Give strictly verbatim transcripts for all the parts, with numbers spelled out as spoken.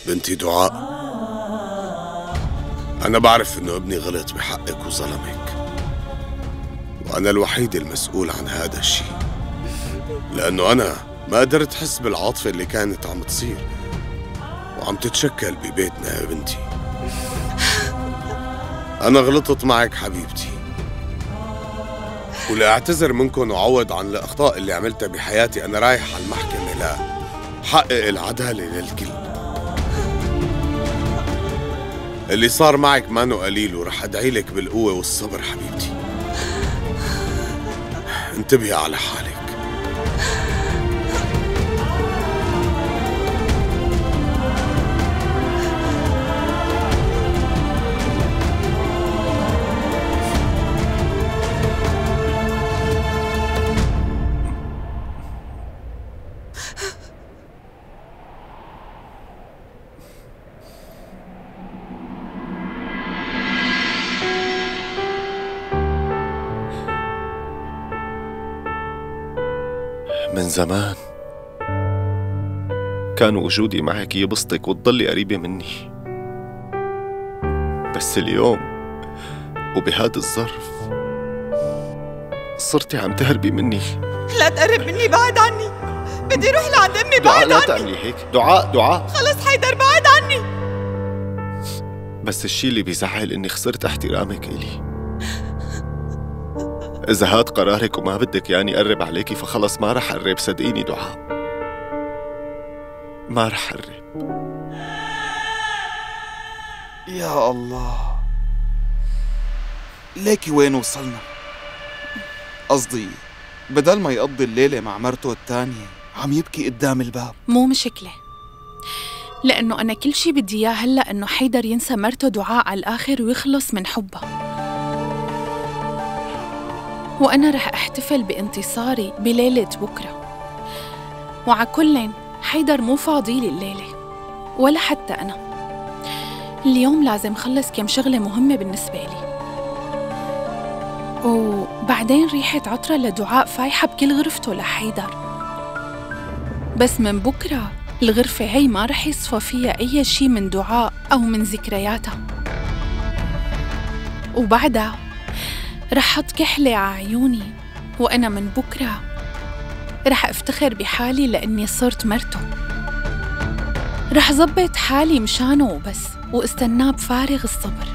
بنتي دعاء، أنا بعرف إنه ابني غلط بحقك وظلمك، وأنا الوحيد المسؤول عن هذا الشيء، لأنه أنا ما قدرت أحس بالعاطفة اللي كانت عم تصير وعم تتشكل ببيتنا يا بنتي. أنا غلطت معك حبيبتي، ولأعتذر منكم وعوض عن الأخطاء اللي عملتها بحياتي أنا رايح على المحكمة لحقق العدالة للكل. اللي صار معك مانو قليل، ورح أدعي لك بالقوة والصبر حبيبتي. انتبهي على حالك. من زمان كان وجودي معك يبسطك وتضلي قريبة مني، بس اليوم وبهذا الظرف صرتي عم تهربي مني. لا تقرب مني، بعد عني، بدي روح لعند امي. دعاء بعد لا عني. تعملي هيك. دعاء دعاء خلص حيدر، بعد عني. بس الشي اللي بيزعل اني خسرت احترامك إلي. إذا هاد قرارك وما بدك ياني قرب عليكي فخلص ما رح قرب، صدقيني دعاء، ما رح قرب. يا الله، ليكي وين وصلنا؟ قصدي بدل ما يقضي الليلة مع مرته التانية عم يبكي قدام الباب. مو مشكلة، لأنه أنا كل شي بدي إياه هلأ إنه حيدر ينسى مرته دعاء على الآخر ويخلص من حبها، وأنا رح أحتفل بانتصاري بليلة بكرة. وعلى كل حيدر مو فاضيلي الليلة ولا حتى أنا. اليوم لازم خلص كم شغلة مهمة بالنسبة لي، وبعدين ريحة عطرة لدعاء فايحة بكل غرفته لحيدر. بس من بكرة الغرفة هي ما رح يصفى فيها أي شي من دعاء أو من ذكرياتها، وبعدها رح حط كحلة على عيوني، وأنا من بكرة رح أفتخر بحالي لأني صرت مرته. رح زبط حالي مشانه وبس، واستناه بفارغ الصبر.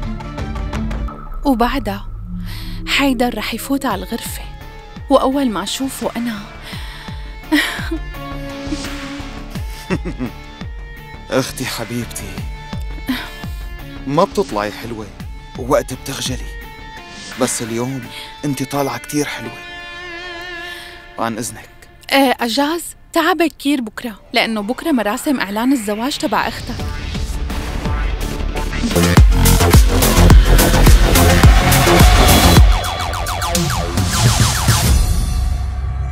وبعدها حيدر رح يفوت على الغرفة، وأول ما أشوفه أنا أختي حبيبتي، ما بتطلعي حلوة ووقت بتخجلي، بس اليوم انت طالعة كتير حلوة. وعن إذنك آه أجاز تعا بكير بكرة، لأنه بكرة مراسم إعلان الزواج تبع أختك.